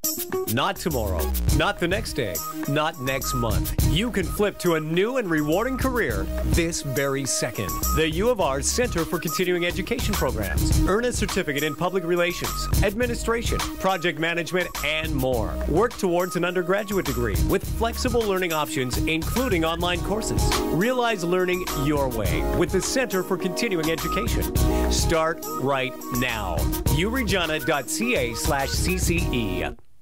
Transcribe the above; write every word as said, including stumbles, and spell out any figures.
Not tomorrow, not the next day, not next month. You can flip to a new and rewarding career this very second. The U of R Center for Continuing Education programs. Earn a certificate in public relations, administration, project management, and more. Work towards an undergraduate degree with flexible learning options, including online courses. Realize learning your way with the Center for Continuing Education. Start right now. u regina dot c a slash C C E.